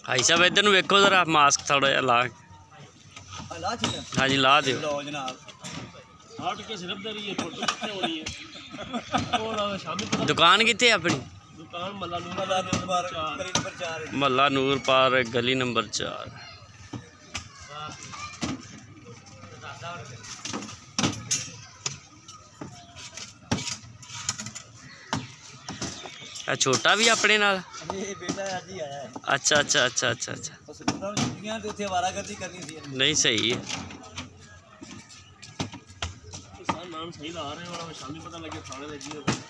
भाई साहब इधर नूं वेखो जरा मास्क थोड़ा जिहा ला हाँ जी ला दिओ दुकान कित्थे अपनी महला नूर पार गली नंबर 4 छोटा भी अपने नाल अच्छा अच्छा अच्छा अच्छा अच्छा नहीं सही है नाम सही ला रहे हो शामी पता लगे थाने